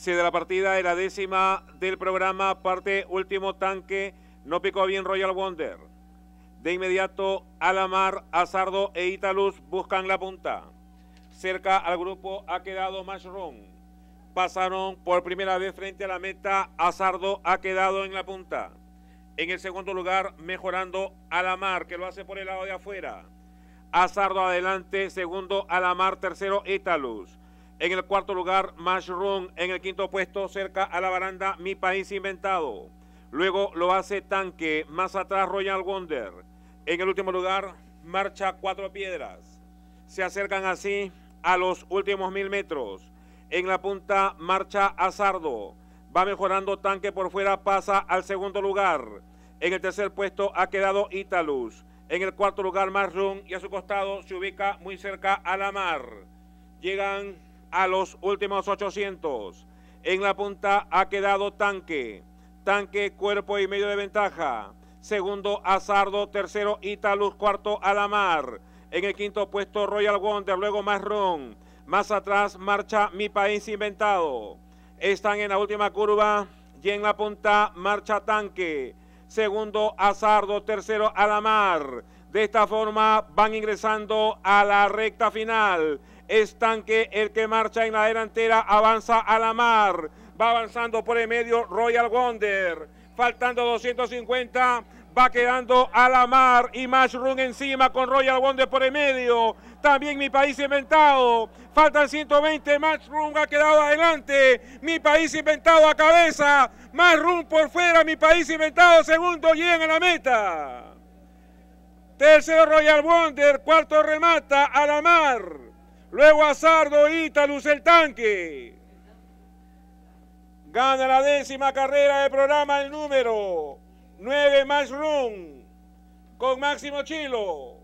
de la partida de la 10ª del programa, parte último tanque, no picó bien Royal Wonder. De inmediato, Alamar, Azardo e Italus buscan la punta. Cerca al grupo ha quedado Mushroom. Pasaron por primera vez frente a la meta, Azardo ha quedado en la punta. En el segundo lugar, mejorando Alamar, que lo hace por el lado de afuera. Azardo adelante, segundo Alamar, tercero Italus. En el cuarto lugar, Mushroom. En el quinto puesto, cerca a la baranda, Mi País Inventado. Luego lo hace Tanque, más atrás Royal Wonder. En el último lugar, marcha Cuatro Piedras. Se acercan así a los últimos 1000 metros. En la punta, marcha Azardo. Va mejorando Tanque por fuera, pasa al segundo lugar. En el tercer puesto ha quedado Italus. En el cuarto lugar, Mushroom, y a su costado se ubica muy cerca Alamar. Llegan a los últimos 800. En la punta ha quedado Tanque. Tanque, cuerpo y medio de ventaja. Segundo, Azardo. Tercero, Italus. Cuarto, Alamar. En el quinto puesto, Royal Wonder. Luego, Mushroom. Más atrás, marcha Mi País Inventado. Están en la última curva y en la punta, marcha Tanque. Segundo, Azardo. Tercero, Alamar. De esta forma van ingresando a la recta final. Es Tanque el que marcha en la delantera, avanza Alamar. Va avanzando por el medio Royal Wonder. Faltando 250, va quedando Alamar y Mushroom encima con Royal Wonder por el medio. También Mi País Inventado. Faltan 120, Mushroom ha quedado adelante. Mi País Inventado a cabeza. Mushroom por fuera, Mi País Inventado segundo, llegan a la meta. Tercero Royal Wonder, cuarto remata Alamar. Luego Azardo, Italus, el Tanque. Gana la 10ª carrera del programa el número 9 Mushroom con Máximo Chilo.